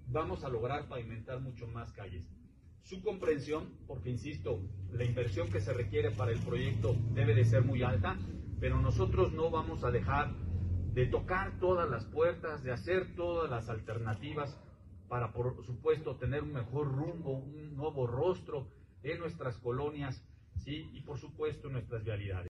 vamos a lograr pavimentar mucho más calles. Su comprensión, porque insisto, la inversión que se requiere para el proyecto debe de ser muy alta, pero nosotros no vamos a dejar de tocar todas las puertas, de hacer todas las alternativas para, por supuesto, tener un mejor rumbo, un nuevo rostro en nuestras colonias, ¿sí? Y por supuesto en nuestras vialidades.